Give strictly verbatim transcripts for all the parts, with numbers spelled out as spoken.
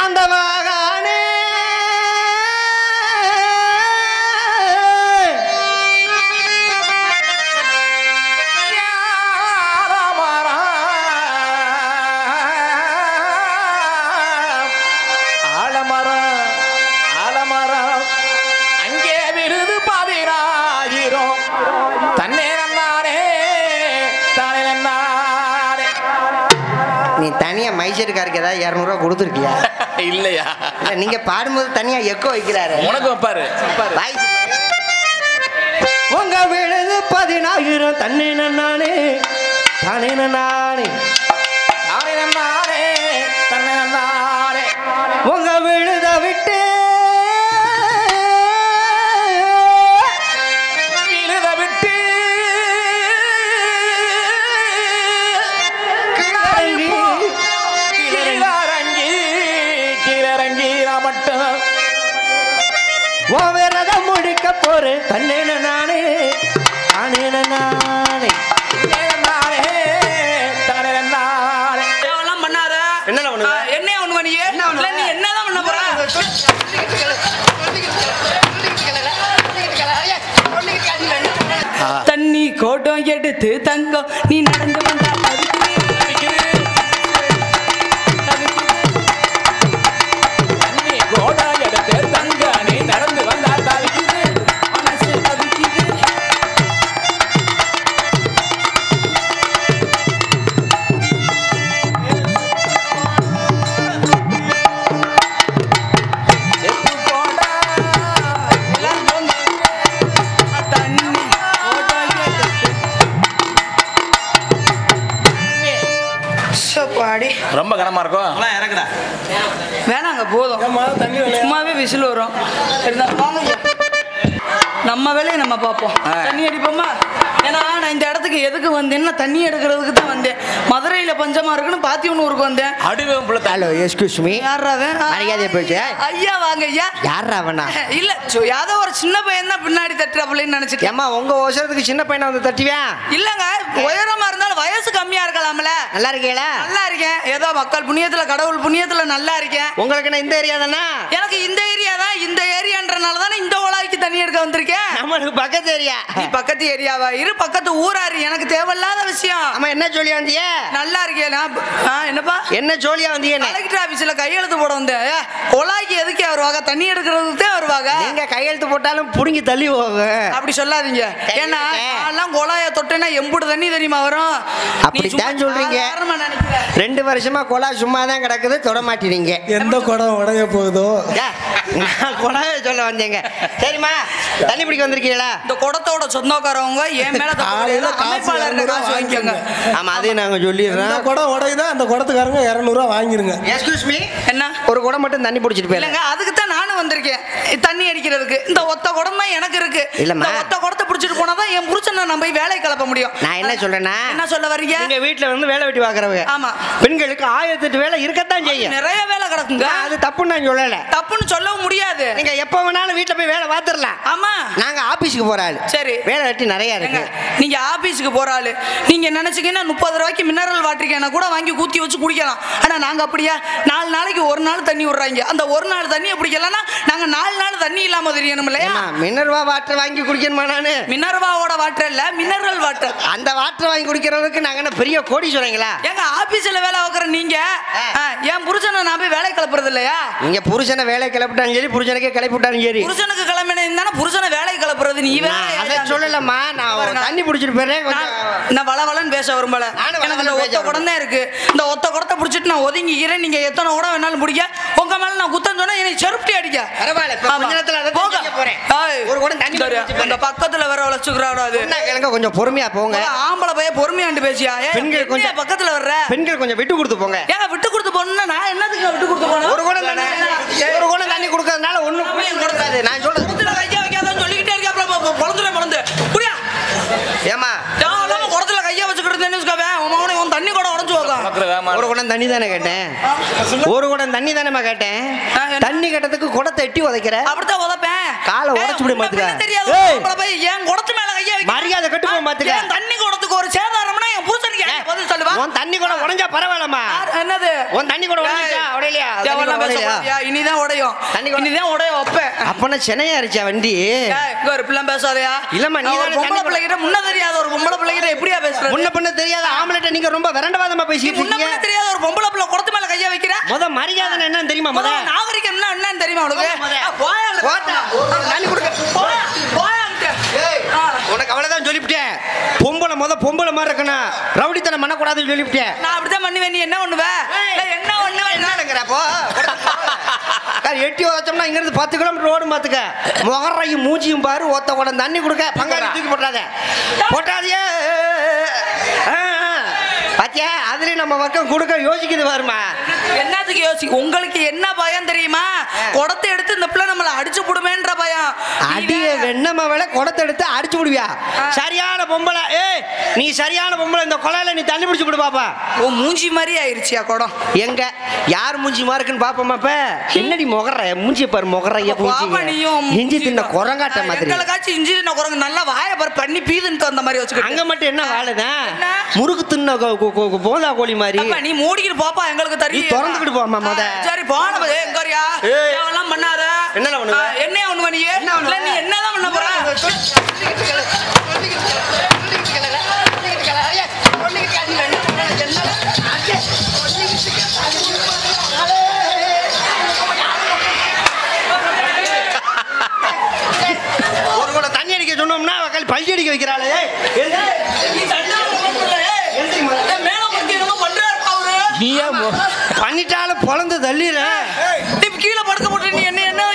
ஆண்டவகானே நீ தனியா மைசூர்காருக்கு ஏதாவது இருநூறு ரூபா கொடுத்துருக்கியா? இல்லையா? நீங்க பாடும்போது தனியா எக்கோ வைக்கிறாரு. உனக்கு வைப்பாரு. உங்க விழுது பதினாயிரம் தண்ணி நானே தானே நானே தானே நானே தன்னை நானே உங்க விழுத விட்டு விழுத விட்டு விரதம் முடிக்க போறேன் தன்னேன நானே தானே நானே பண்ணாத என்ன என்ன ஒண்ணு பண்ணி நீ என்னதான் பண்ண போற? தண்ணி கோட்டம் எடுத்து தங்கம் நீ நடந்து வந்தா ரொம்ப கனமா இருக்கும். வேணாங்க போதும். சும்மாவே விசில் வரும். நம்ம வேலையை நம்ம பார்ப்போம். தண்ணி அடிப்போமா? ஏன்னா நான் இந்த இடத்துக்கு எதுக்கு வந்தேன்னா தண்ணி எடுக்கிறதுக்கு தான் வந்தேன். மதுரையில பஞ்சமா இருக்குன்னு பாத்தியனூருக்கு வந்தேன். Hello excuse me. யாராவே மரியாதையா போயிட்டு ஐயா வாங்க ஐயா. யாராவனா? இல்ல யாதோ ஒரு சின்ன பையன் தான் பின்னாடி தட்டுறாப்புலன்னு நினைச்சிட்டேன். ஏமா உங்க அவசரத்துக்கு சின்ன பையனை வந்து தட்டுவியா? இல்லங்க உயரமா இருந்தாலும் வயசு கம்மியா இருக்கலாம்ல. நல்லா இருக்கீங்களா? நல்லா இருக்கேன். ஏதோ மக்கள் புண்ணியத்துல கடவுள் புண்ணியத்துல நல்லா இருக்கேன். உங்களுக்கு என்ன இந்த ஏரியா தானே? எனக்கு இந்த ஏரியா தான். இந்த ஏரியான்றனால தானே இந்த ஓலாய்க்கு தண்ணி எடுக்க வந்திருக்கேன். நம்மளுக்கு பக்கத்து ஏரியா. நீ பக்கத்து ஏரியாவா? இரு பக்கத்து ஊராரு. எனக்கு தேவையில்லாத விஷயம். ஆமா என்ன ஜோலியா வந்தியே? நல்லா இருக்கேன். என்னப்பா என்ன ஜோலியா வந்தியே? கலெக்டர் ஆபீஸ்ல கையெழுத்து போட வந்தேன். ஓலாய்க்கு எதுக்கு வருவாங்க? தண்ணி எடுக்கிறதுக்கு தான் வருவாங்க. நீங்க கையெழுத்து போட்டாலும் புடுங்கி தள்ளி போக அப்படி சொல்லாதீங்க. ஏன்னா எல்லாம் கொலாய தொட்டேன்னா எம்புடு தண்ணி தெரியுமா வரும்? அப்படித்தான் சொல்றீங்க. ரெண்டு வருஷமா கொலா சும்மா தான் கிடக்குது, தொட மாட்டீங்க. எந்த குடம் உடைய போகுதோ கொலாய சொல்ல வந்தீங்க. சரிம்மா தண்ணி பிடிக்க வந்திருக்கீங்களா? இந்த குடத்தோட சொந்தக்காரவங்க என் மேல காசு வாங்கிக்கோங்க. ஆமா அதே நாங்க சொல்லிடுறோம். குடம் உடையுதா அந்த குடத்துக்காரங்க இருநூறு ரூபா வாங்கிருங்க. Excuse me. என்ன ஒரு குடம் மட்டும் தண்ணி பிடிச்சிட்டு போயிடுங்க. அதுக்கு தான் நானும் வந்திருக்கேன் தண்ணி அடிக்கிறதுக்கு. இந்த ஒத்த குடம் தான் எனக்கு இருக்கு. இல்லம்மா ஒத்த குடத்தை பிடிச்சிட்டு போனாதான் என் புருஷனை நம்ம போய் வேலை கிளப்ப முடியும். நான் என்ன சொல்றேன்னா என்ன சொல்ல வரீங்க? நீங்க வீட்டுல வந்து வேலை வெட்டி பாக்குறவங்க. ஆமா பெண்களுக்கு ஆயிரத்தி எட்டு வேலை இருக்கத்தான் செய்யும். நிறைய வேலை கிடக்குங்க. அது தப்புன்னு நான் சொல்லல. தப்புன்னு சொல்லவும் முடியாது. நீங்க எப்ப வேணாலும் வீட்டுல போய் வேலை பாத்துறலாம். ஆமா நாங்க ஆபீஸ்க்கு போற ஆளு. சரி வேலை வெட்டி நிறைய இருக்கு. நீங்க ஆபீஸ்க்கு போற ஆளு. நீங்க நினைச்சீங்கன்னா முப்பது ரூபாய்க்கு மினரல் வாட்டர் கேனை கூட வாங்கி ஊத்தி வச்சு குடிக்கலாம். ஆனா நாங்க அப்படியா? நாலு நாளைக்கு ஒரு நாள் தண்ணி விடுறாங்க. அந்த ஒரு நாள் தண்ணியை பிடிக்கலன்னா நாங்க நாலு நாள் தண்ணி இல்லாம தெரியணும் இல்லையா? மினர்வா வாட்டர் வாங்கி குடிக்கணுமா? நானு மினர்வாவோட வாட்டர் இல்ல மினரல் வாட்டர். அந்த வாட்டர் வாங்கி குடிக்கிறதுக்கு நாங்க என்ன பெரிய கோடி சொல்றீங்களா? எங்க ஆபீஸ்ல வேலை வைக்கிற நீங்க என் புருஷனை நான் போய் வேலை கிளப்புறது இல்லையா? நீங்க புருஷனை வேலை கிளப்பிட்டாலும் சரி, புருஷனுக்கே கிளப்பிட்டாலும் சரி. புருஷனுக்கு கிளம்பினா புருஷனை வேலை கிளப்புறது நீ வேலை சொல்லலம்மா. நான் தண்ணி பிடிச்சிட்டு போறேன். நான் வளவளன்னு பேச வரும்பல. எனக்கு இந்த ஒத்த குடம் தான் இருக்கு. இந்த ஒத்த குடத்தை பிடிச்சிட்டு நான் ஒதுங்கிக்கிறேன். நீங்க எத்தனை குடம் வேணாலும் பிடிக்க. உங்க மேல நான் குத்தம் சொன்னா என்னை செருப்பி அடிக்க. ஒரு குடம் தண்ணி அந்த பக்கத்துல வர வச்சுக்கிறாடாது. கொஞ்சம் பொறுமையா போங்க. ஆம்பளை பைய பொறுமையாண்டு பேசியா? பெண்கள் கொஞ்சம் பக்கத்துல வர்ற பெண்கள் கொஞ்சம் விட்டு கொடுத்து போங்க. ஏங்க விட்டு கொடுத்து போனா நான் என்னதுக்கு விட்டு கொடுத்து போறேன்? ஒரு குடம் தண்ணி ஒரு குடம் தண்ணி கொடுக்கறதுனால ஒண்ணும் கொடுக்காது. நான் சொல்றது குத்துல கைய வைக்காதன்னு சொல்லிக்கிட்டே இருக்க. அப்புறம் பொளந்துற பொளந்து புரியா? ஏமா நான் குடத்துல கைய வச்சுக்கிட்டு நினைச்சுக்கவே உன் தண்ணி கூட உடஞ்சு போகும். ஒரு குடம் தண்ணி தானே கேட்டேன். ஒரு குடம் தண்ணி தானேமா கேட்டேன். தண்ணி கட்டத்துக்கு குடத்தை எட்டி உதைக்கிற. அப்படித்தான் உதைப்பேன். காலை உடைச்சு விட மாத்துக்க. தெரியாது ஏன் குடத்து மேல கைய வைக்க மரியாதை கட்டுப்போம் பாத்துக்க. தண்ணி குடத்துக்கு ஒரு சேதாரம்னா என் புருஷனுக்கு பதில் சொல்லு. உன் தண்ணி கூட உடைஞ்சா பரவாயில்லம்மா. என்னது உன் தண்ணி கூட உடைஞ்சா உடையலையா? இனிதான் உடையும், தண்ணி இனிதான் உடையும். அப்ப அப்பனா சென்னையா இருச்சா வண்டி? இங்க ஒரு பிள்ளை பேசாதயா? இல்லம்மா, நீ ஒரு பொம்பளை பிள்ளைகிட்ட முன்ன தெரியாத ஒரு பொம்பளை பிள்ளைகிட்ட எப்படியா பேசுற? முன்ன பண்ண தெரியாத ஆம்பளைட்ட நீங்க ரொம்ப விரண்டவாதமா பேசிட்டு முன்ன இருக்கீங்க. பண்ண தெரியாத ஒரு பொம்பளை பிள்ளை குடத்து மேல கைய வைக்கிற. முத மரியாதை என்னன்னு தெரியுமா? முத நாகரிகம் என்னன்னு தெரியுமா உனக்கு? போயா போடா. தண்ணி கொடுக்க போயா போயா. உனக்கு அவ்வளவுதான் சொல்லிவிட்டேன். பொம்பளை முத பொம்பளை மாதிரி இருக்கணும், ரவுடித்தனம் பண்ணக்கூடாதுன்னு சொல்லிவிட்டேன். நான் அப்படிதான் பண்ணுவேன். நீ என்ன பண்ணுவ? என்ன பண்ணுவேன்? என்னங்கிறப்போ எட்டி வச்சோம்னா இங்க இருந்து பத்து கிலோமீட்டர் ஓடும் பாத்துக்க. முகரையும் மூஞ்சியும் பாரு, ஒத்த குடம் தண்ணி கொடுக்க பங்காளி தூக்கி போட்டாத போட்டாதியே. பாத்தியா, அதுலயும் நம்ம பக்கம் கொடுக்க யோசிக்குது பாருமா. என்னத்துக்கு யோசி? உங்களுக்கு என்ன பயம் தெரியுமா? குடத்தை எடுத்து இந்த பிள்ளை நம்மள அடிச்சு புடுமேன்ற பயம். அடிய வெண்ணம வேலை குடத்தை எடுத்து அடிச்சு விடுவியா? சரியான பொம்பளை. ஏய், நீ சரியான பொம்பளை. இந்த கொலையில நீ தண்ணி பிடிச்சு விடு பாப்பா. ஓ, மூஞ்சி மாதிரி ஆயிருச்சியா குடம்? எங்க யார் மூஞ்சி மாருக்குன்னு பாப்போமா? இப்ப என்னடி முகற மூஞ்சி பாரு, முகறைய இஞ்சி தின்ன குரங்காட்ட மாதிரி. எங்களுக்காச்சும் இஞ்சி தின்ன குரங்கு நல்லா வாய பாரு பண்ணி பீதுன்னு அந்த மாதிரி வச்சுக்க. அங்க மட்டும் என்ன வாழுதான் முறுக்கு தின்ன போதா கோழி மாதிரி. நீ மூடிக்கிட்டு போப்பா, எங்களுக்கு தெரியும். திறந்துக்கிட்டு போமா முத. சரி போன எங்கறியா எல்லாம் பண்ணாத. என்ன பண்ணுவ? என்ன ஒண்ணு நீ நீ என்னதான் பண்ண போற? ஒரு கூட தண்ணி அடிக்க சொன்னோம்னா அவள் பள்ளி அடிக்க வைக்கிறாளே. பண்ணிட்டாலும் பொழந்து தள்ளிற கீழே படுக்க போட்டு நீ என்ன என்ன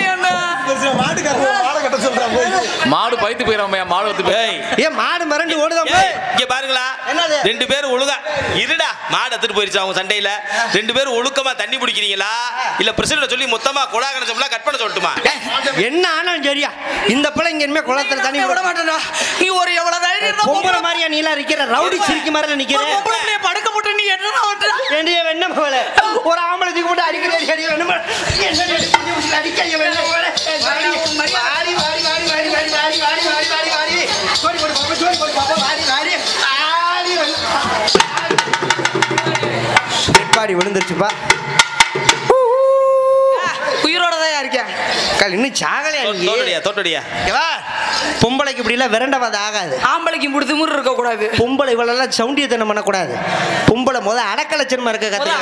மாடு பைத்து போயிடும். மாடு வந்து போய் ஏன் மாடு மறந்து ஓடுதான். இங்க பாருங்களா, ரெண்டு பேரும் ஒழுங்கா இருடா. மாடு எடுத்துட்டு போயிருச்சு அவங்க சண்டையில. ரெண்டு பேரும் ஒழுக்கமா தண்ணி பிடிக்கிறீங்களா இல்ல பிரசிடண்ட் சொல்லி மொத்தமா கொடா கணச்சம்லாம் கட் பண்ண சொல்லட்டுமா? என்ன ஆனாலும் சரியா, இந்த பிள்ளை இங்க இனிமே குளத்துல தண்ணி விட மாட்டேன்டா. நீ ஒரு எவ்வளவு தைரியம் பொம்பளை மாதிரியா நீ எல்லாம் இருக்கிற? ரவுடி சிரிக்கு மாதிரி நிக்கிற. பொம்பளை படுக்க போட்டு நீ என்ன பண்ற? என்னைய வெண்ண போல ஒரு ஆம்பளை தூக்கி போட்டு அடிக்கிற அடி வெண்ண போல அடிக்க வெண்ண போல வாடி வாடி வாடி வாடி வாடி வாடி வாடி வாடி வாடி வாடி வாடி சோடி போடு பாப்பா, சோடி போடு பாப்பா, வாடி வாடி ஆடி பாடி விழுந்துருச்சுப்பா. உயிரோட தான் இருக்கேன். கல் இன்னும் சாகலையா? தோட்டடியா தோட்டடியா பொம்பளைக்கு இப்படி எல்லாம் விரண்டவாத ஆகாது. ஆம்பளைக்கு முடித்து முறு இருக்க கூடாது. பொம்பளை இவளெல்லாம் சவுண்டியத்தனம் பண்ணக்கூடாது. பொம்பளை முத அடக்கலட்சணமா இருக்க கத்து.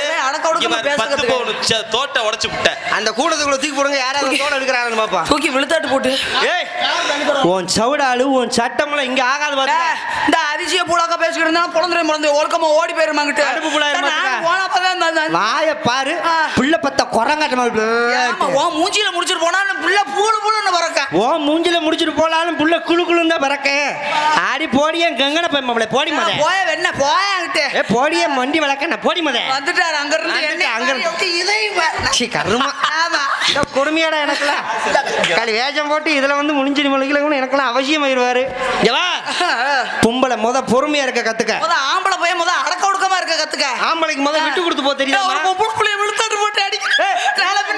தோட்ட உடைச்சு விட்ட அந்த கூடத்துக்குள்ள தூக்கி போடுங்க. யாராவது தோட எடுக்கிறாங்கன்னு பாப்பா. தூக்கி விழுத்தாட்டு போட்டு ஏய் உன் சவுடாளு உன் சட்டம்லாம் இங்க ஆகாது பாத்து. இந்த அதிசய பூலாக்க பேசிக்கிட்டு இருந்தா பொழந்துரை முழந்து ஒழுக்கமா ஓடி போயிருமாங்கிட்டு அடுப்பு புலாயிரம் வாய பாரு. புள்ள பத்த குரங்காட்ட மாதிரி மூஞ்சில முடிச்சிட்டு போனா புள்ள பூளு பூளுன்னு பறக்க. ஓ மூஞ்சில முடிச்சிட்டு போனாலும் புள்ள குழு குழுன்னு தான் பறக்க. ஆடி போடிய கங்கன பெம்மளே போடி மத. போய வெண்ண போயாங்கிட்டு. ஏ போடிய மண்டி வளக்க நான் போடி மத. வந்துட்டாரு அங்க இருந்து என்ன அங்க இருந்து இதை சி கருமா. ஆமா இந்த கொடுமையாடா எனக்குலாம். காலி வேஷம் போட்டு இதுல வந்து முடிஞ்சிரி மொழிகள எனக்குலாம் அவசியம் ஆயிருவாரு. ஜவா பொம்பளை முத பொறுமையா இருக்க கத்துக்க. முத ஆம்பளை போய் முத அடக்க ஒடுக்கமா இருக்க கத்துக்க. ஆம்பளைக்கு முத விட்டு கொடுத்து போ தெரியுமா? ஒரு புள்ளைய விழுத்தாட்டு போட்டு அடி. நாளை பின்ன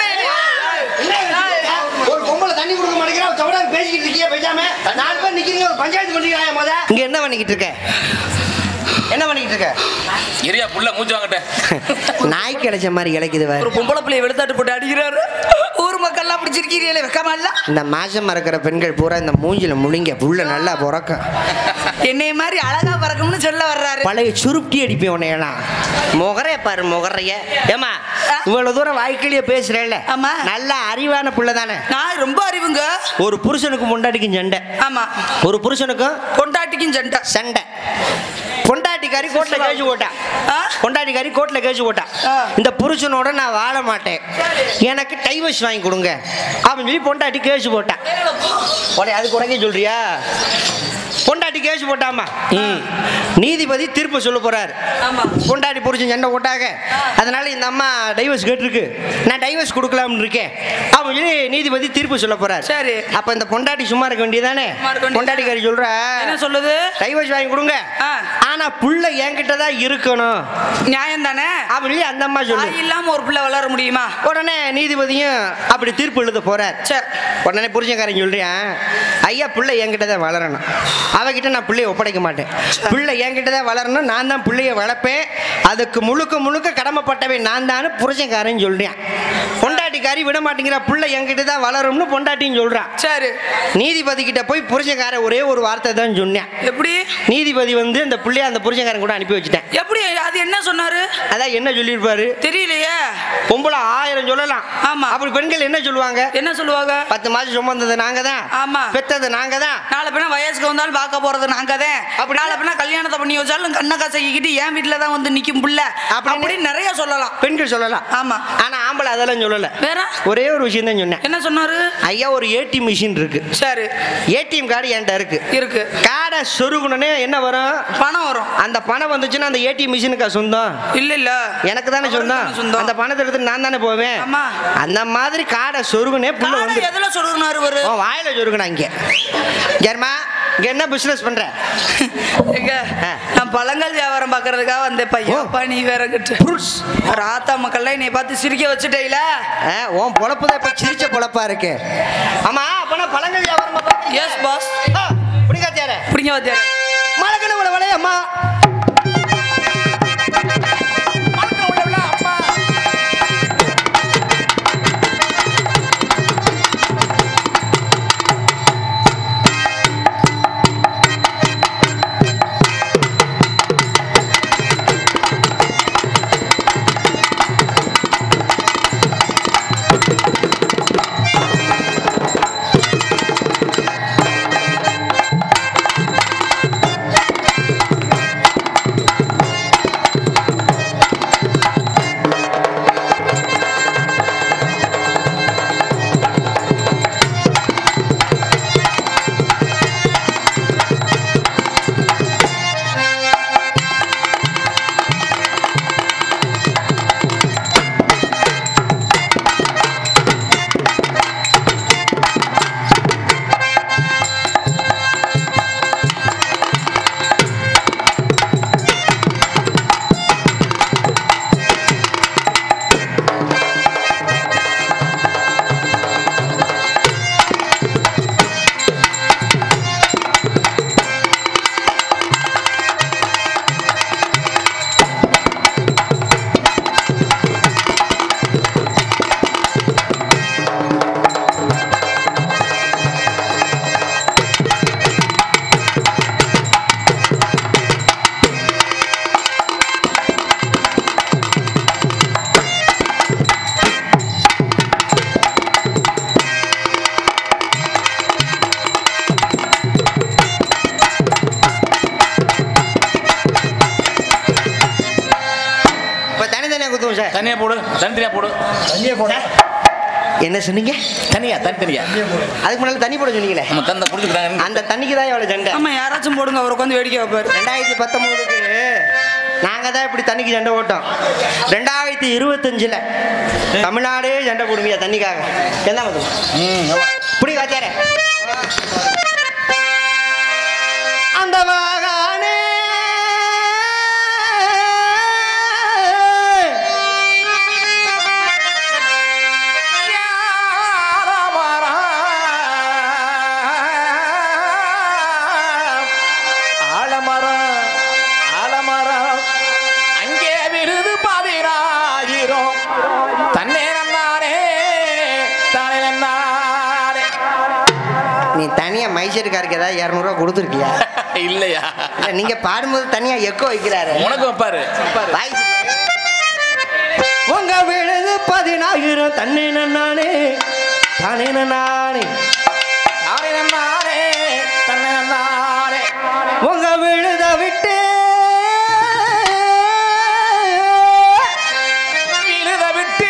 ஒரு பொம்பளை தண்ணி கொடுக்க மாட்டேங்கிறா. சவுடா பேசிக்கிட்டு இருக்கியா பேசாம? நாலு பேர் நிக்கிறீங்க ஒரு பஞ்சாயத்து பண்ணிக்கிறாயா முத? இங்க என்ன பண்ணிக்கிட்டு இருக்க? என்ன பண்ணிக்கிட்டு இருக்க? எரியா புள்ள மூஞ்சி வாங்கட்ட. நாய் கிடைச்ச மாதிரி கிடைக்குது. ஒரு பொம்பளை பிள்ளைய விழுத்தாட்டு போட்டு அடிக்கிறாரு. ஊர் மக்கள் எல்லாம் பிடிச்சிருக்கீங்களே வெக்கமா இல்ல? இந்த மாசமா இருக்கிற பெண்கள் பூரா இந்த மூஞ்சில முழுங்க புள்ள நல்லா பிறக்க. என்னைய மாதிரி அழகா பறக்கும்னு சொல்ல வர்றாரு. பழைய சுருட்டி அடிப்பேன் உன்னையெல்லாம். முகரைய பாரு முகரைய. ஏமா இவ்வளவு தூரம் வாய்க்கிலேயே பேசுறேன்ல. ஆமா. நல்ல அறிவான புள்ள தானே? நான் ரொம்ப அறிவுங்க. ஒரு புருஷனுக்கு பொண்டாட்டிக்கும் சண்டை. ஆமா. ஒரு புருஷனுக்கும் பொண்டாட்டிக்கும் சண்டை. சண்டை. பொண்டாட்டிக்காரி கோட்ல கேஜு போட்டா. பொண்டாட்டிக்காரி கோட்ல கேஜு போட்டா. இந்த புருஷனோட நான் வாழ மாட்டேன், எனக்கு டைவர்ஸ் வாங்கி கொடுங்க அப்படின்னு சொல்லி பொண்டாட்டி கேஜு போட்டா. உடனே அதுக்கு உடனே சொல்றியா? பொண்டாட்டி கேஸ் போட்டாமா. நீதிபதி தீர்ப்பு சொல்ல போறாரு. பொண்டாட்டி புரிச்சு சண்டை போட்டாங்க, அதனால இந்த அம்மா டைவர்ஸ் கேட்டிருக்கு, நான் டைவர்ஸ் கொடுக்கலாம்னு இருக்கேன் அப்படின்னு சொல்லி நீதிபதி தீர்ப்பு சொல்ல போறாரு. சரி, அப்ப இந்த பொண்டாட்டி சும்மா இருக்க வேண்டியதானே? பொண்டாட்டிக்காரி சொல்ற என்ன சொல்லுது? டைவர்ஸ் வாங்கி கொடுங்க, ஆனா புள்ள என்கிட்ட தான் இருக்கணும். நியாயம் தானே அப்படி அந்த அம்மா சொல்லு. இல்லாம ஒரு பிள்ளை வளர முடியுமா? உடனே நீதிபதியும் அப்படி தீர்ப்பு எழுத போறார். உடனே புரிஞ்சக்காரன் சொல்றேன், ஐயா புள்ள என்கிட்ட தான் வளரணும், அவகிட்ட கிட்ட நான் பிள்ளைய ஒப்படைக்க மாட்டேன். பிள்ளை என்கிட்ட தான் வளரணும், நான் தான் பிள்ளைய வளர்ப்பேன், அதுக்கு முழுக்க முழுக்க கடமைப்பட்டவை நான் தான் புருஷன்காரன் சொல்றேன். பொண்டாட்டிக்காரி விட மாட்டேங்கிற, பிள்ளை என்கிட்ட தான் வளரும்னு பொண்டாட்டின்னு சொல்றான். சரி, நீதிபதி கிட்ட போய் புருஷன்காரன் ஒரே ஒரு வார்த்தை தான் சொன்னேன். எப்படி? நீதிபதி வந்து அந்த பிள்ளைய அந்த புருஷன்காரன் கூட அனுப்பி வச்சுட்டேன். எப்படி? அது என்ன சொன்னாரு? அதான் என்ன சொல்லியிருப்பாரு தெரியலையே. பொம்பளை ஆயிரம் சொல்லலாம், ஆமா. அப்படி பெண்கள் என்ன சொல்லுவாங்க? என்ன சொல்லுவாங்க? பத்து மாசம் சுமந்தது நாங்க தான், ஆமா. பெத்தது நாங்க தான், நாலு பேரும் வயசுக்கு வந்தாலும் பார்க்க போறது நாங்க தான், அப்படி நாலு பேரும் கல்யாணத்தை பண்ணி வச்சாலும் கண்ணை காசைக்கிட்டு என் வீட்டுல தான் வந்து நிக்கும் புள்ள, அப்படி நிறைய சொல்லலாம், பெண்கள் சொல்லலாம், ஆமா. ஆனா ஆம்பளை அதெல்லாம் சொல்லல. வேற ஒரே ஒரு விஷயம் தான் சொன்னேன். என்ன சொன்னாரு? ஐயா ஒரு ஏடிஎம் மிஷின் இருக்கு. சரி, ஏடிஎம் கார்டு என்கிட்ட இருக்கு இருக்கு கார்டை சொருகுனே என்ன வரும்? பணம் வரும். அந்த பணம் வந்துச்சுன்னா அந்த ஏடிஎம் மிஷினுக்கு சொந்தம் இல்ல இல்ல, எனக்கு தானே சொந்தம். அந்த பணத்தை எடுத்து நான் தானே போவேன். அந்த மாதிரி காடை சொருகுனே புள்ள வந்து எதுல சொருகுனாரு? ஒரு வாயில சொருகுனா. இங்க ஜெர்மா இங்க என்ன பிசினஸ் பண்ற? நான் பழங்கள் வியாபாரம் பாக்குறதுக்காக வந்தேன். பையன் நீ வேற ராத்தா மக்கள்ல என்னை பார்த்து சிரிக்க வச்சுட்டேல. உன் பொழப்புதான் இப்ப சிரிச்ச பொழப்பா இருக்கு. ஆமா, அப்ப நான் பழங்கள் வியாபாரம். Yes boss. புடிங்க வாத்தியார, புடிங்க வாத்தியார. மழக்கண உள்ள வளைய அம்மா, தனியா போடு, தனியா போடு, தனியா போடு. என்ன சொன்னீங்க? தனியா தனி தனியா அதுக்கு முன்னாடி தண்ணி போட சொன்னீங்களே, தண்ணி குடிச்சுக்கிறாங்க. அந்த தண்ணிக்கு தான் எவ்வளவு சண்டை? ஆமா, யாராச்சும் போடுங்க, அவர் உட்காந்து வேடிக்கை வைப்பாரு. ரெண்டாயிரத்தி பத்தொன்பதுக்கு நாங்க தான் இப்படி தண்ணிக்கு சண்டை போட்டோம். ரெண்டாயிரத்தி இருபத்தஞ்சுல தமிழ்நாடே சண்டை போடுவியா தண்ணிக்காக? என்ன இப்படி காச்சாரே அந்த வாகானே மைசூர்காருக்கு ஏதாவது இருநூறுவா கொடுத்துருக்கியா? இல்லையா? நீங்க பாடும்போது தனியா எக்கோ வைக்கிறாரு. உனக்கு வைப்பாரு. உங்க விழுது பதினாயிரம் தண்ணி நானே தானே நானே தானே நானே தன்னை நானே உங்க விழுத விட்டு விழுத விட்டு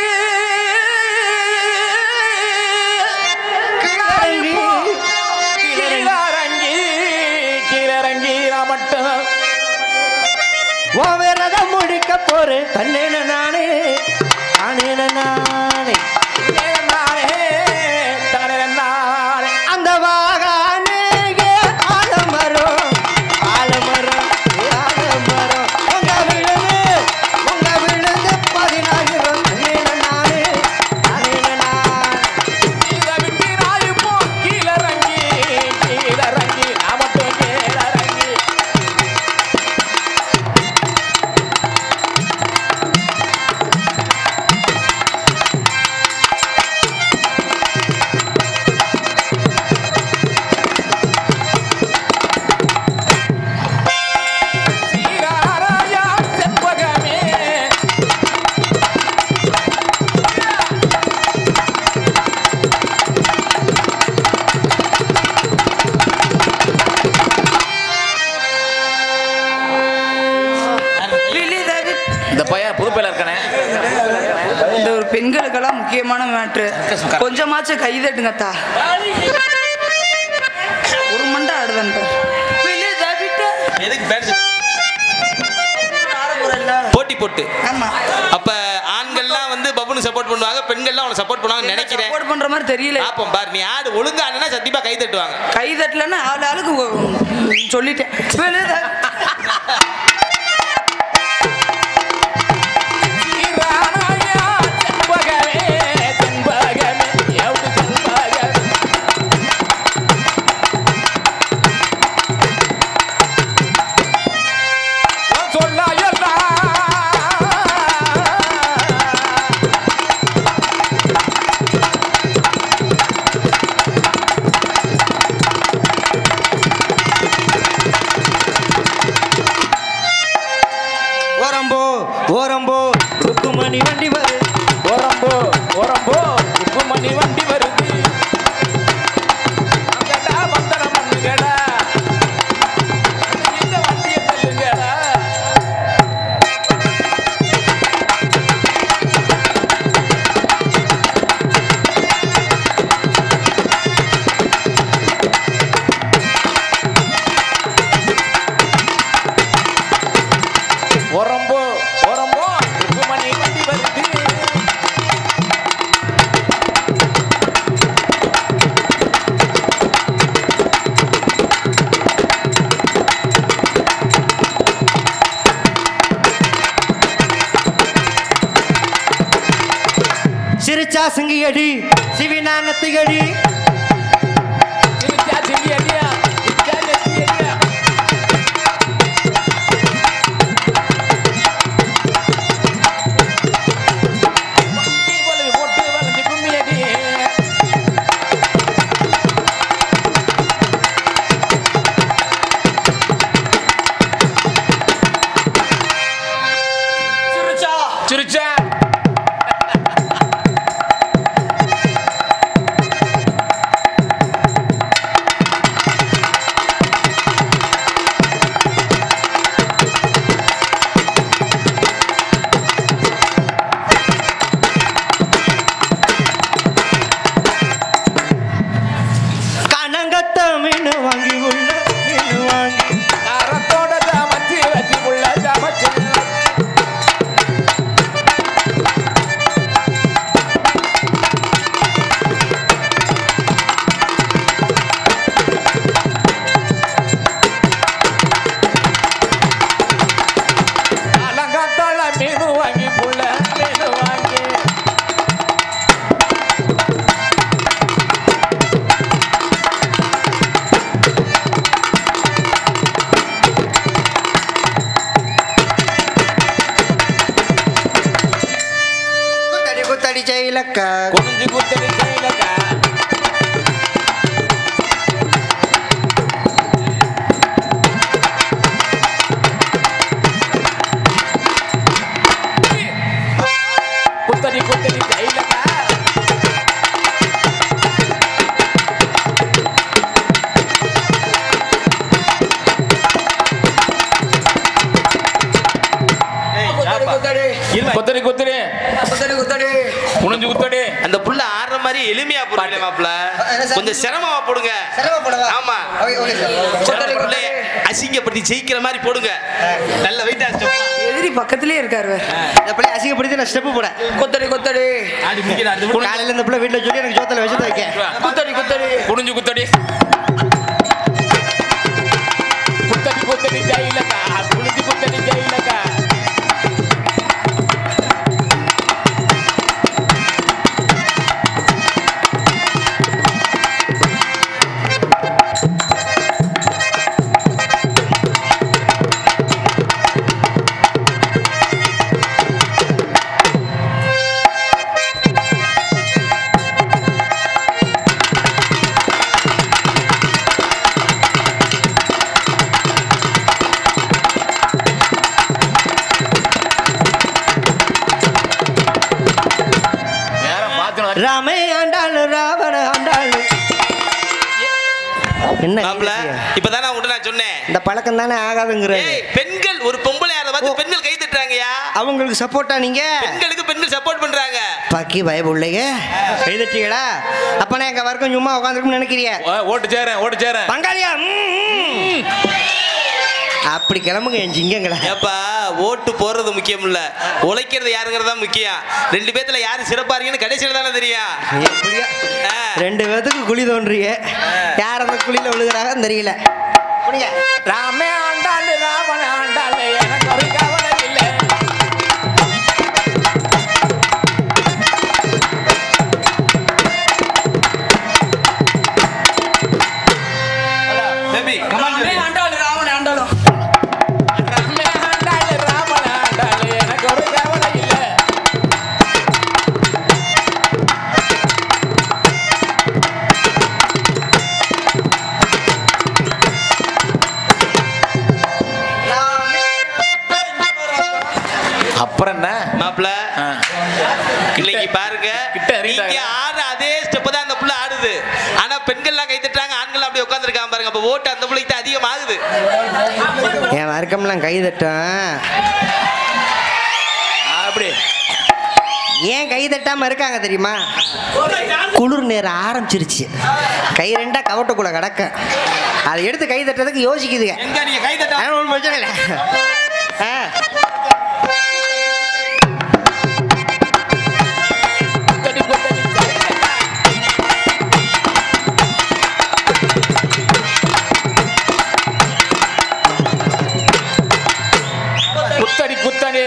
விரதம் முடிக்க போறேன் தன்னே நானே தானே நானே அந்த வாகானே ஆலமரம் ஆலமரம் ஆலமரம் உங்க விழுந்து உங்க விழுந்து பதினாயிரம் தன்னே நானே தானே நானே விட்டு ராயு போ கீழ ரங்கி கீழ ரங்கி நான் மட்டும் பெண்களுக்கெல்லாம் முக்கியமான மேட்ரு. கொஞ்சமாச்சும் கை தட்டுங்கத்தா. ஒரு மண்டை ஆடுவேன் போட்டி போட்டு. ஆமா. அப்ப ஆண்கள்லாம் வந்து பப்புனுக்கு சப்போர்ட் பண்ணுவாங்க, பெண்கள்லாம் அவனை சப்போர்ட் பண்ணுவாங்க நினைக்கிறேன். சப்போர்ட் பண்ற மாதிரி தெரியல. பாப்போம் பாரு, நீ ஆடு ஒழுங்கா ஆடுனா சத்தியமா கை தட்டுவாங்க. கை தட்டலன்னா ஆளு ஆளுக்கு சொல்லிட்டேன். ஓரம்போ ருக்குமணி வண்டி வருது, ஓரம்போ ஓரம்போ ருக்குமணி வண்டி வருது, அங்கடா மந்தரம் பண்ணுங்கடா, இந்த வண்டியை தள்ளுங்கடா. ஓரம்போ ஓரம்போ ருக்குமணி வண்டி வருது. சிரிச்சா சிங்கியடி சிவினானத்தியடி, சிரிச்சா சிங்கியடியா சிரிச்சா நெத்தியடியா, சிரிச்சா கனங்கத்த மீன் வாங்கி உள்ள மீன் வாங்கி அறத்தோட சமைச்சு வச்சு உள்ள சமைச்சு அலங்காத்தால மீன் வாங்கி புள்ள மீன் வாங்கி குத்தடி குத்தடி ஜெயிலக்கா குனிஞ்சு குத்தடி கையிலக்கா குத்தடி குத்தடி கையிலக்கா குத்தடி குத்தடி குத்தடி குத்தடி குனிஞ்சு குத்தடி. அந்த புள்ள ஆடுற மாதிரி எளிமையா போடுங்க மாப்ள, கொஞ்சம் சிரமமா போடுங்க. சிரமப்படவா? ஆமா, சிரமப்படல அசிங்கப்படுத்தி ஜெயிக்கிற மாதிரி போடுங்க. நல்ல வெயிட்டா ஸ்டெப். எதிரி பக்கத்திலே இருக்காரு. இந்த பிள்ளை அசிங்கப்படுத்தி நான் ஸ்டெப் போட குத்தடி குத்தடி ஆடி முடிக்கிற அந்த புள்ள காலையில இந்த பிள்ளை வீட்டுல சொல்லி எனக்கு ஜோத்தல வச்சு வைக்க. குத்தடி குத்தடி குனிஞ்சு குத்தடி குத்தடி குத்தடி கையிலக்கா குனிஞ்சு குத்தடி கையிலக்கா ராமே ஆண்டாளு ராவண ஆண்டாளு என்ன மாப்ள கைதட்டியா? இப்பதானே உன்கிட்ட நான் சொன்னேன் இந்த பழக்கம் தானே ஆகாதுங்கிற ஏய் பெண்கள் ஒரு பொம்பளை யாரை பார்த்து பெண்கள் கை தட்டுறாங்கயா. அவங்களுக்கு சப்போர்ட்டா நீங்க பெண்களுக்கு பெண்கள் சப்போர்ட் பண்றாங்க. பாக்கி பயபுள்ளைங்க கைதட்டிகளா அப்பனா எங்க வரைக்கும் சும்மா உட்காந்துருக்குன்னு நினைக்கிறிய ஓட்டு சேரேன் ஓட்டு சேரேன் பங்காளியா அப்படி கிளம்புங்க என் சிங்கங்களா. ஏப்பா ஓட்டு போடுறது முக்கியம் இல்ல, உழைக்கிறது யாருங்கிறது தான் முக்கியம். ரெண்டு பேத்துல யாரு சிறப்பா இருக்கீங்கன்னு கடைசியில தானே தெரியும். எப்படியா ரெண்டு பேத்துக்கு குழி தோன்றிய யார் அந்த குழியில விழுகிறாங்கன்னு தெரியல. ராமே ஆண்டாள் ராவண ஆண்டாள் எனக்கு ஒரு கவலை இல்லை. Baby come on baby. ஆண்டாளு ராவண ஆண்டாளும் ராமே ஆண்டாள் ராவண ஆண்டாள் எனக்கு ஒரு கவலை இல்லை. அப்புறம் என்ன மாப்ள இன்னைக்கு பாருங்க கிட்ட இறங்கிட்டாங்க. நீங்க ஆடுற அதே ஸ்டெப் தான் அந்த புள்ள ஆடுது. ஆனா பெண்கள்லாம் கை தட்டுறாங்க, ஆண்கள் அப்படியே உட்கார்ந்திருக்காங்க பாருங்க. அப்ப ஓட்டு அந்த புள்ளைக்கு தான் அதிகமாகுது. என் வர்க்கம்லாம் கைதட்டும் அப்படி ஏன் கை தட்டாம இருக்காங்க தெரியுமா? குளிர் நேரம் ஆரம்பிச்சிருச்சு, கை ரெண்டா கவட்டக்குள்ள கிடக்க, அதை எடுத்து கை தட்டுறதுக்கு யோசிக்குதுங்க. எங்க நீங்க கை தட்ட அதனால ஒண்ணும் பிரச்சனை இல்லை. ஆ. குத்தடி குத்தடி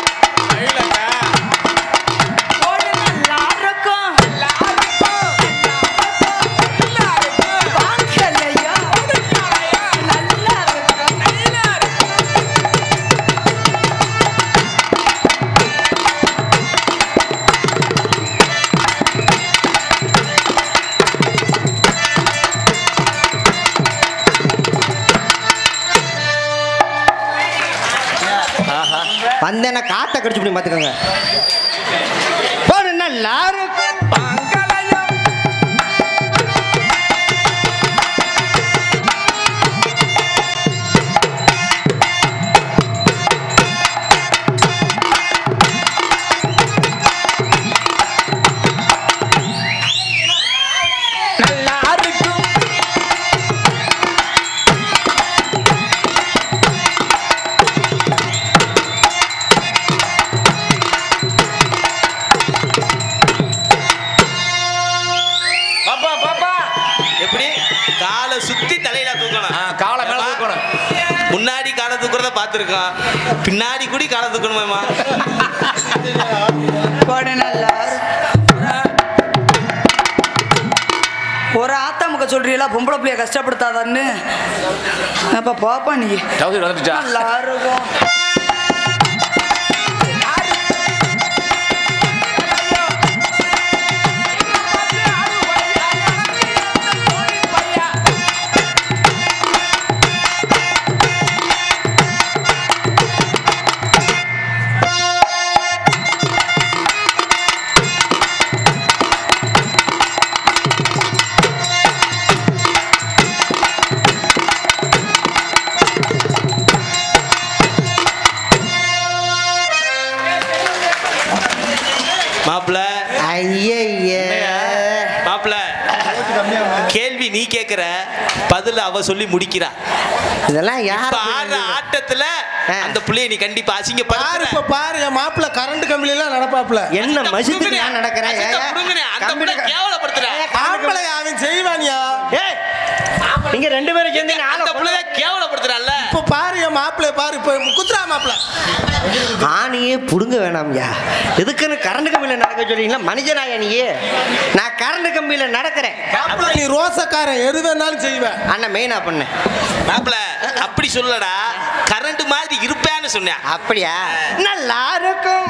வந்தேன்னா காத்த கடிச்சு இப்படி பார்த்துக்கோங்க. போன எல்லாரும் சுத்தி தலையில தூக்கணும். காலை மேல தூக்கணும். முன்னாடி காலை தூக்குறத பாத்துருக்கோம், பின்னாடி கூடி காலை தூக்கணுமா? ஒரு ஆத்தாமுக்க சொல்றீங்களா பொம்பளை பிள்ளைய கஷ்டப்படுத்தாதான்னு? அப்ப பாப்பா நீ நல்லா இருக்கும். மாப்ள ஐயே மாப்ள கேள்வி நீ கேக்குற, பதில் அவ சொல்லி முடிக்கிறா. இதெல்லாம் யார் ஆடுற ஆட்டத்துல அந்த புள்ளைய நீ கண்டிப்பா அசிங்க பாரு. இப்ப பாரு என் மாப்பிள்ள கரண்ட் கம்பில எல்லாம் நடப்பாப்ல. என்ன மசித்துக்கு நான் நடக்கிறேன்? அந்த புள்ள கேவலப்படுத்துற ஆம்பளை அவன் செய்வானியா? ஏய் நீங்க ரெண்டு பேரும் சேர்ந்து அந்த புள்ளைய கேவலப்படுத்துறான்ல. இப்ப பாரு என் மாப்பிள்ளை பாரு, இப்ப குத்துறா மாப்பிள்ள. ஆணியே புடுங்க வேணாம்யா, எதுக்குன்னு கரண்ட் கம்பியில நடக்க சொல்றீங்களா? மனுஷனாயா நீயே? நான் கரண்ட் கம்பியில நடக்கிறேன். நீ ரோசக்காரன், எது வேணாலும் செய்வேன். அண்ணன் மெயினா பண்ண மாப்பிள்ள அப்படி சொல்லடா, கரண்ட் மாதிரி இருப்பேன்னு சொன்னேன். அப்படியா? நல்லா இருக்கும்.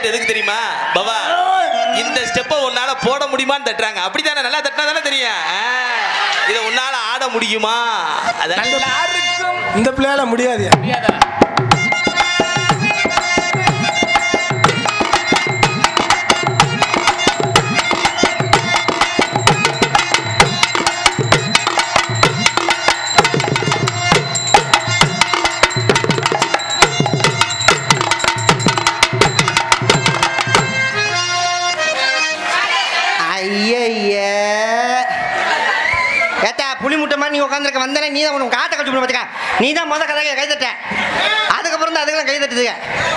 கைத்தட்டு எதுக்கு தெரியுமா பாபா? இந்த ஸ்டெப்பை உன்னால போட முடியுமான்னு தட்டுறாங்க. அப்படித்தானே? நல்லா தட்டினா தானே தெரியும். இதை உன்னால ஆட முடியுமா? அதான் இந்த பிள்ளையால முடியாது. புளி முட்டை மாதிரி நீ உட்காந்துருக்க வந்தனே நீ தான் உனக்கு காட்ட கட்சி பார்த்துக்க. நீ தான் முதல் கதை கை தட்ட, அதுக்கப்புறம் தான் அதுக்கெல்லாம் கை தட்டுதுங்க.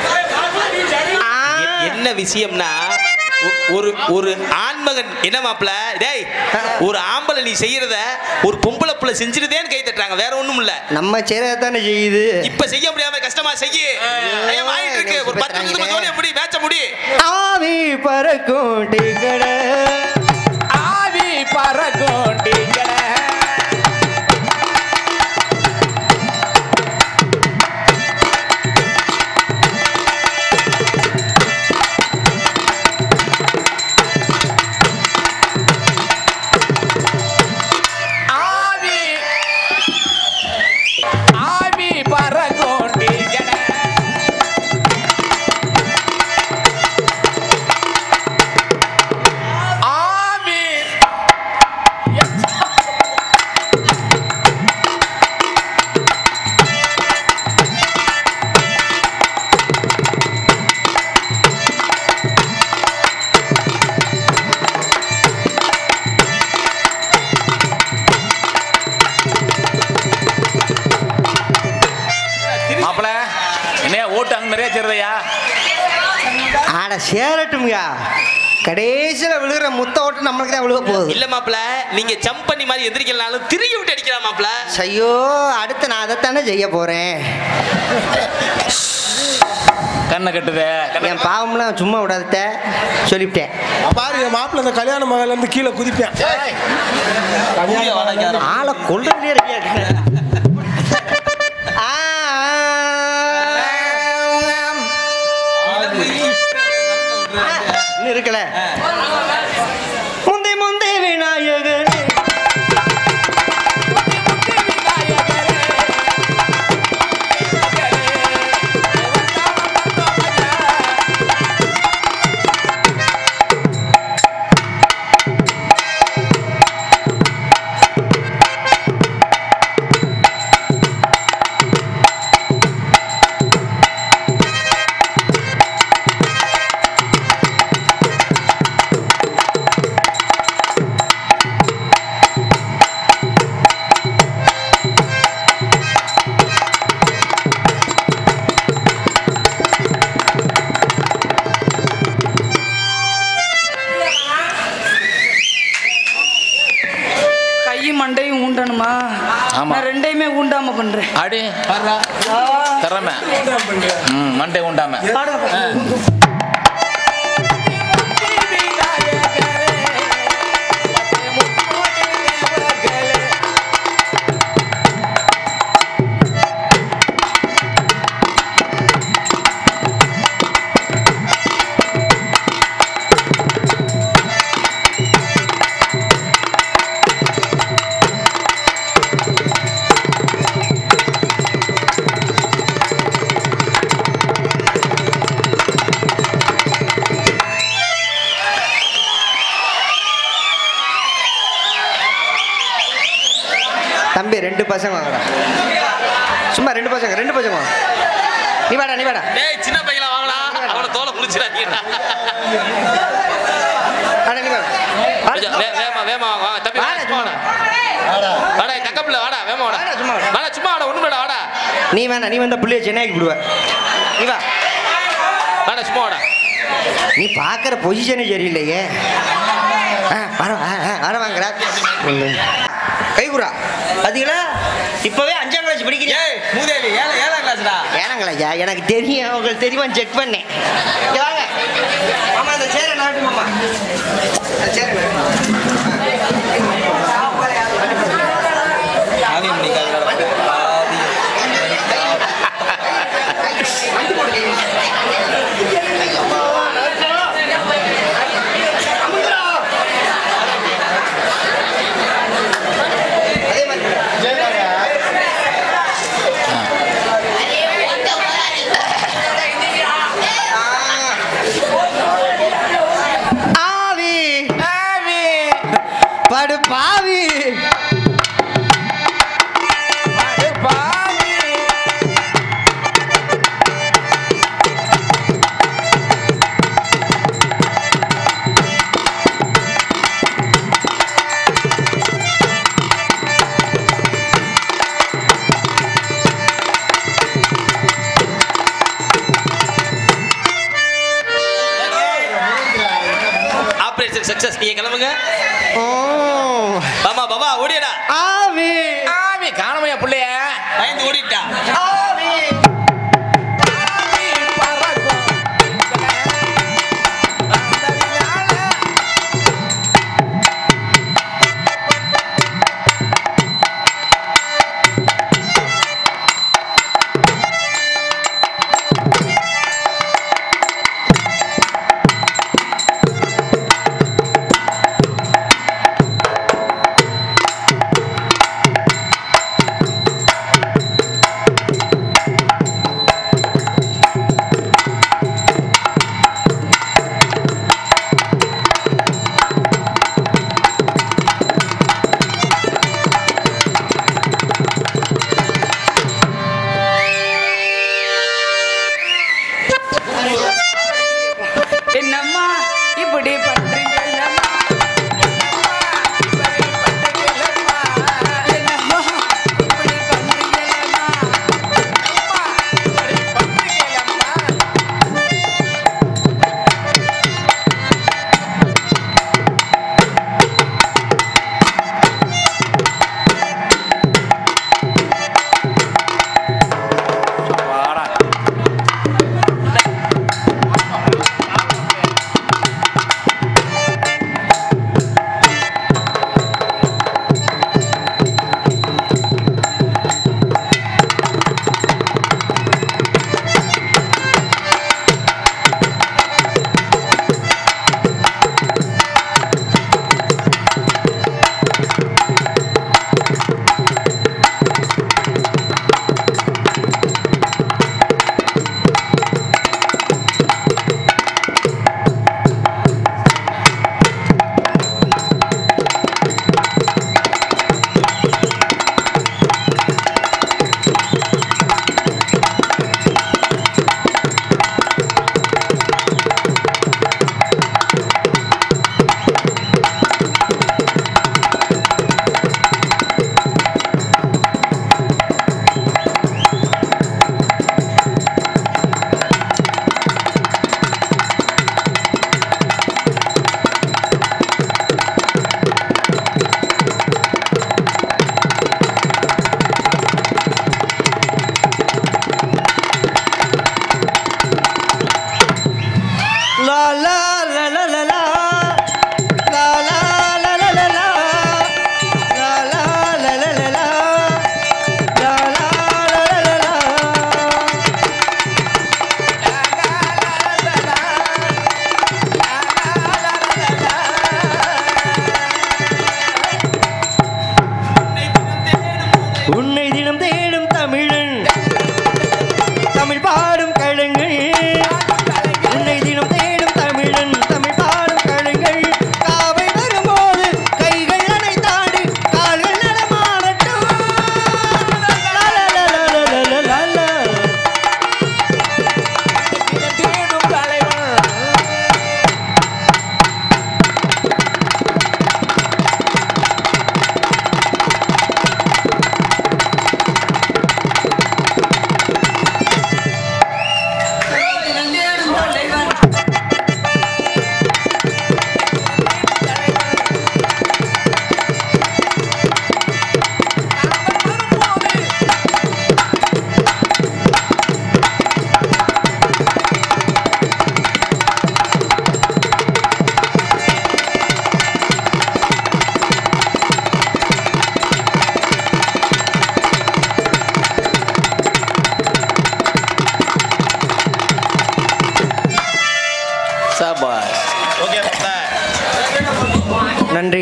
என்ன விஷயம்னா ஒரு ஒரு ஆண்மகன் என்ன மாப்பிள்ள டேய், ஒரு ஆம்பளை நீ செய்யறத ஒரு பொம்பளை புள்ள செஞ்சிருதேன்னு கை தட்டுறாங்க. வேற ஒண்ணும் இல்ல, நம்ம செய்யறதானே செய்யுது. இப்ப செய்ய முடியாம கஷ்டமா செய்ய ஆயிட்டு இருக்கு. ஒரு பத்து நிமிஷம் ஜோடி எப்படி மேட்ச முடி. ஆவி பறக்கும் டிகட, ஆவி பறக்கும் டிகட, சேரட்டும்யா. கடைசியில விழுகிற முத்த ஓட்டு நம்மளுக்கு தான் விழுக போகுது. இல்ல மாப்பிள்ள, நீங்க ஜம்ப் பண்ணி மாதிரி எந்திரிக்கலாலும் திரும்பி விட்டு அடிக்கலாம் மாப்பிள்ள. ஐயோ, அடுத்து நான் அதைத்தானே செய்ய போறேன். கண்ணை கட்டுதே, என் பாவம்லாம் சும்மா விடாத சொல்லிவிட்டேன். பாரு, என் மாப்பிள்ள இந்த கல்யாண மகள்ல இருந்து கீழே குதிப்பேன். ஆளை கொள்றதுலயே இருக்கியா? இருக்கல முந்தை முந்தை விநாயகனே, மண்டையும் ஊண்டணுமா? நான் ரெண்டையுமே ஊண்டாம பண்றேன். அடி தரமே மண்டை ஊண்டாம தம்பி. ரெண்டு பசங்க வாங்கடா, சும்மா ரெண்டு பசங்க, ரெண்டு பசங்க வாங்க. நீ வாடா, நீ வாடா. டேய், சின்ன பையல வாங்கடா, அவன தோலை குளிச்சிராதீங்கடா. வாடா, நீ வாடா. வே வேமா வேமா வாங்க தம்பி. வாடா சும்மா வாடா. வாடா தக்கப்புல வாடா, வேமா வாடா. சும்மா வாடா. வாடா சும்மா வாடா, ஒண்ணும் இல்லடா வாடா. நீ வேணா, நீ வந்த புள்ளைய சென்னைக்கு விடுவ. நீ வா. வாடா சும்மா வாடா. நீ பாக்குற பொசிஷனே சரியில்லையே. வர வர வாங்கடா. கைகுறா அதுங்களா இப்பவே அஞ்சாம் கிளாஸ் படிக்கிறீங்க. மூதேவி ஏழை ஏழாம் கிளாஸ்டா. ஏழாம் கிளாஸா? எனக்கு தெரியும், உங்களுக்கு தெரியுமா செக் பண்ணேன். இங்க வாங்க மாமா, அந்த சேரை நாட்டு மாமா, அந்த சேரை ஆவி ஆவி காணமையா புள்ளைய பயந்து ஓடிட்டா ஆவி என்னம்மா இப்படி பண்றீங்க என்னம்மா? என்னம்மா இப்படி பண்றீங்களேம்மா? நன்றி.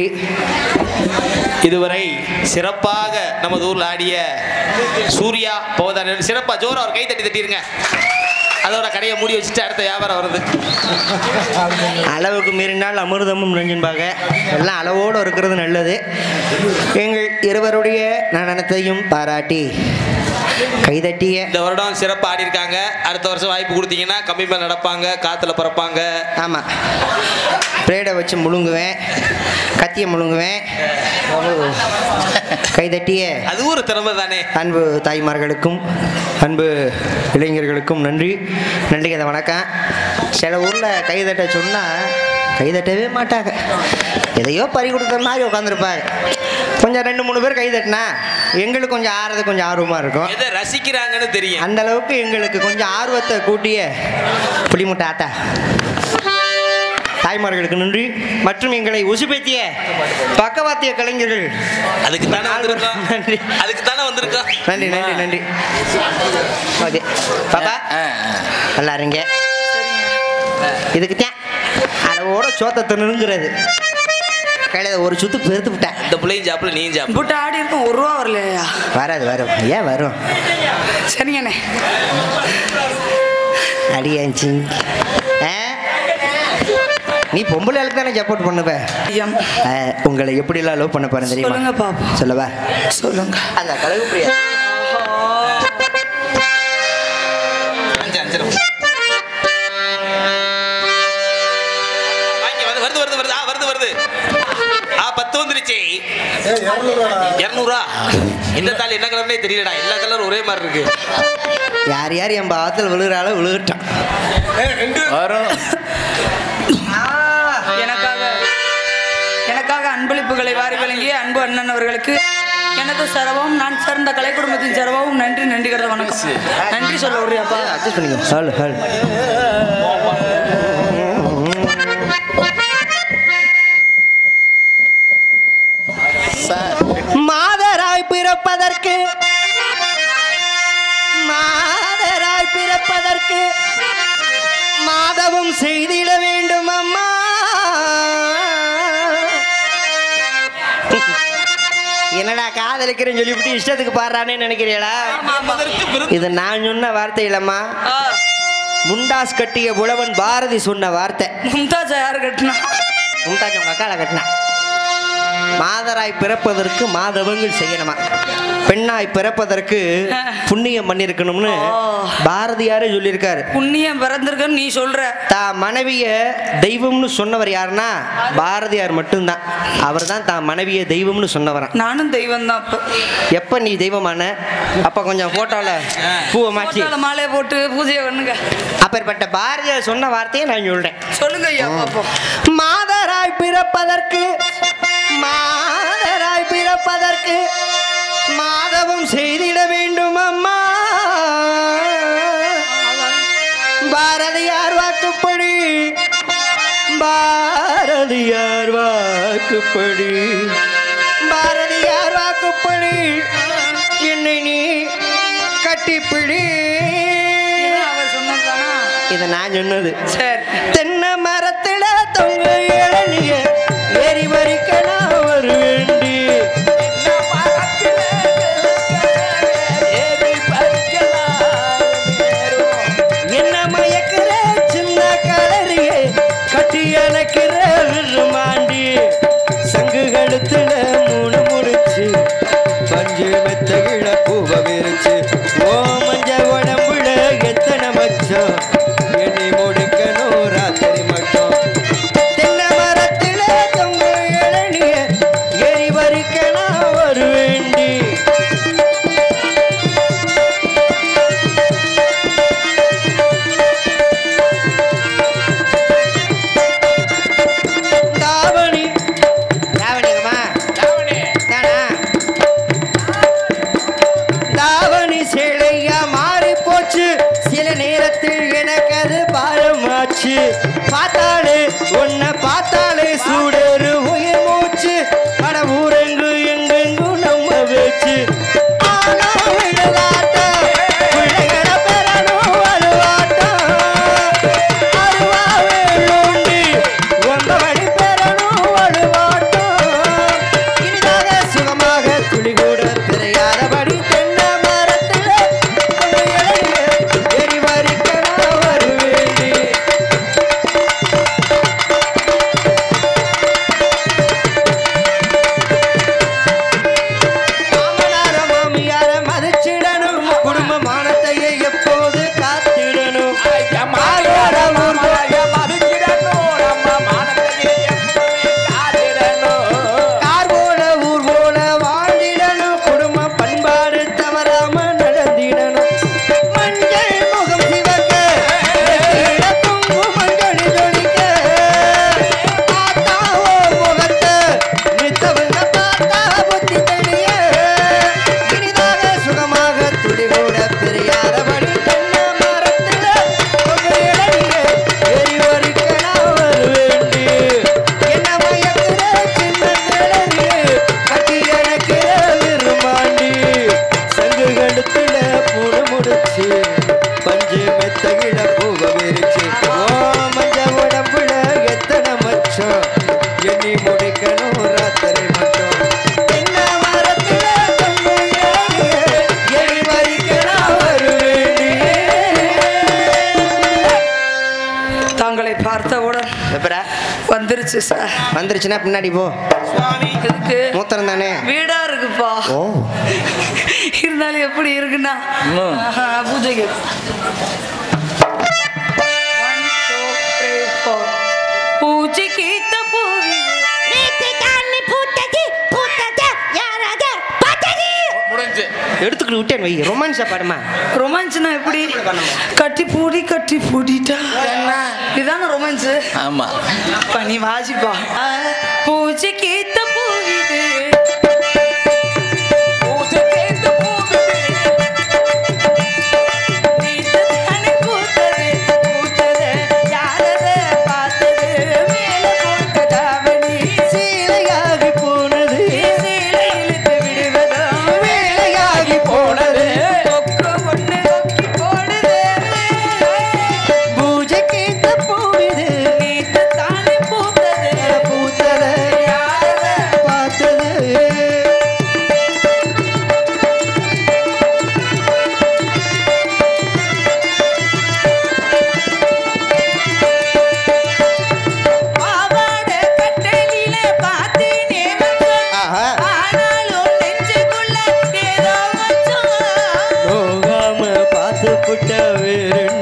இதுவரை சிறப்பாக நமது ஊரில் ஆடிய சூர்யா பவதான சிறப்பாக ஜோரா ஒரு கை தட்டி தட்டிருங்க. அதோட கடையை மூடி வச்சுட்டு அடுத்த வியாபாரம் வருது. அளவுக்கு மீறினால் அமிர்தமும் நெஞ்சின்பாக எல்லாம் அளவோடு இருக்கிறது நல்லது. எங்கள் இருவருடைய நடனத்தையும் பாராட்டி கைதட்டிய இந்த வருடம் சிறப்பாக ஆடி இருக்காங்க. அடுத்த வருஷம் வாய்ப்பு கொடுத்தீங்கன்னா கம்மி மேல் நடப்பாங்க, காத்துல பறப்பாங்க. ஆமாம், பிளேடை வச்சு முழுங்குவேன், கத்தியை முழுங்குவேன். கைதட்டிய அது ஒரு திறமை தானே. அன்பு தாய்மார்களுக்கும் அன்பு இளைஞர்களுக்கும் நன்றி. நன்றி. அந்த வணக்கம். சில ஊரில் கைதட்ட சொன்னால் கைதட்டவே மாட்டாங்க. எதையோ பறி கொடுத்த மாதிரி உட்காந்துருப்பாங்க. கொஞ்சம் ரெண்டு மூணு பேர் கைதட்டினா எங்களுக்கு கொஞ்சம் ஆறுறது கொஞ்சம் ஆர்வமாக இருக்கும். எதை ரசிக்கிறாங்கன்னு தெரியும். அந்த அளவுக்கு எங்களுக்கு கொஞ்சம் ஆர்வத்தை கூட்டிய புளிமுட்டை ஆத்தா தாய்மார்களுக்கு நன்றி. மற்றும் எங்களை உசுப்பேத்திய பக்கவாத்திய கலைஞர்கள் அதுக்கு தானே வந்திருக்கோம். நன்றி. அதுக்கு தானே வந்திருக்கோம். நன்றி நன்றி நன்றி. ஓகே பாப்பா நல்லா இருங்க. இதுக்கு தான் அளவோட சோத்தை தின்னுங்கிறது கையில் ஒரு சுத்து பெருத்து விட்டேன். இந்த பிள்ளையும் சாப்பிட நீயும் சாப்பிட புட்டு ஆடி இருக்கும். ஒரு ரூபா வரலையா? வராது வரும். ஏன் வரும்? சரிங்கண்ணே. அடியாச்சு. நீ பொம்பளை ஆளுக்கு தானே சப்போர்ட் பண்ணுவ. உங்களை எப்படிலாம் லவ் பண்ண போறேன் தெரியுமா? சொல்லுங்க பாப்பா. சொல்லவா? சொல்லுங்க. அந்த கலகு பிரியா வருது வருது வருது ஆ வருது வருது ஆ பத்து வந்துருச்சு. இருநூறா? எந்த தாள் என்ன கலர்னே தெரியலடா. எல்லா கலரும் ஒரே மாதிரி இருக்கு. யார் யார் என் பாவத்தில் விழுகிறாளோ விழுகட்டான். எனக்காக எனக்காக அன்பளிப்புகளை வாரி வழங்கிய அன்பு அண்ணன் அவர்களுக்கு எனது சரவம் நான் சேர்ந்த கலை குடும்பத்தின் சரவம் நன்றி நன்றி கடந்த வணக்கம். நன்றி சொல்ல விடுறியாப்பா? அட்ஜஸ்ட் பண்ணிக்கோ. ஹல் ஹல். மாதராய் பிறப்பதற்கு மாதராய் பிறப்பதற்கு மாதவம் செய்திட வேண்டும் அம்மா. என்னடா காதலிக்கிறேன்னு சொல்லிவிட்டு இஷ்டத்துக்கு பாடுறானே நினைக்கிறீங்களா? இது நான் சொன்ன வார்த்தை இல்லம்மா. முண்டாஸ் கட்டிய புலவன் பாரதி சொன்ன வார்த்தை. மும்தாஜ் யாரு கட்டினா? மும்தாஜ் உங்க அக்கால கட்டினா. மாதராய் பிறப்பதற்கு மாதவங்கள் செய்யணுமா, பெண்ணாய் பிறப்பதற்கு புண்ணியம் பண்ணிருக்கணும்னு பாரதியாரே சொல்லியிருக்காரு. புண்ணியம் பிறந்திருக்குன்னு நீ சொல்ற. தான் மனைவிய தெய்வம்னு சொன்னவர் யாருன்னா பாரதியார் மட்டும்தான். அவர் தான் தான் மனைவிய தெய்வம்னு சொன்னவரா. நானும் தெய்வம் தான். எப்ப நீ தெய்வமான அப்ப கொஞ்சம் போட்டோல பூவை மாற்றி மாலையை போட்டு பூஜையை பண்ணுங்க. அப்பேற்பட்ட பாரதியார் சொன்ன வார்த்தையை நான் சொல்றேன். சொல்லுங்க ஐயா பாப்போம். மாதராய் பிறப்பதற்கு மாதராய் பிறப்பதற்கு மாதவம் செய்திட வேண்டும் அம்மா. பாரதியார் வாக்குப்படி பாரதியார் வாக்குப்படி பாரதியார் வாக்குப்படி என்னை நீ கட்டிப்பிடி. இதை நான் சொன்னது. தென்னை மரத்துல தொங்க இளநிய ஏறி வரிக்கலாம் ஒரு வேண்டி என்ன மயக்கிற சின்ன கலரிய கட்டி அணைக்கிற விருமாண்டி சங்கு கழுத்துல மூணு முடிச்சு பஞ்சு மெத்தகிழ பூவ விரிச்சு ஓ மஞ்ச உடம்புல எத்தனை மச்சம் என்னை முடிக்கணும் ராத்திரி மட்டும். தென்னை மரத்தில தொங்க இளநிய எரி வரிக்கலாம் ஒரு வேண்டி தாவணி தாவணிங்கம்மா தாவணி தானா தாவணி சேலையா மாறி போச்சு சில நேரத்தில் எனக்கு அது பாரமாச்சு. பார்த்தாலே உன்னை பார்த்தாலே சூடேறு உயிர் மூச்சு பட ஊரெங்கு எங்கெங்கும் நம்ம வச்சு சுகமாக துளி கூட தெரியாதபடி தென்னை மரத்தில் எரி வரிக்கலாம் ஒரு வேண்டி. தெரியாதபடி தென்னை மரத்துல தொங்கு இளநீங்க ஏறி வரிக்க நான் வருவேண்டி. என்ன மயக்கிற சின்ன கிளறி கட்டி அணைக்கிற விரும்பாண்டி. சங்கு கழுத்துல பூணு முடிச்சு பஞ்சு மெத்தகிட பூவ விரிச்சு. ஓ மஞ்ச உடம்புல எத்தனை மச்சம் எண்ணி முடிக்கணும் ராத்திரை மட்டும். தென்னை மரத்துல தொங்கு இளநீங்க ஏறி வரிக்க நான் வருவேண்டி. தாங்களை பார்த்தவுடன் வந்துருச்சு சார். வந்துருச்சுன்னா பின்னாடி போ. இதுக்கு மூத்திரம் தானே வீடா இருக்குப்பா. ஓ இருந்தாலும் எப்படி இருக்குன்னா ஆஹா, பூஜைக்கு One, two, three, four. பூஜைக்கு தப்பூரி முடிஞ்சு எடுத்துக்கிட்டு விட்டேன் வை. ரொமான்ஸா பாடுமா? ரொமான்ஸ்னா எப்படி? கட்டி பூடி கட்டி பூடிட்டா இதுதானே ரொமான்ஸ். ஆமா பண்ணி வாசிப்பா. பூஜைக்கு தப்பூரி புட்ட வேறு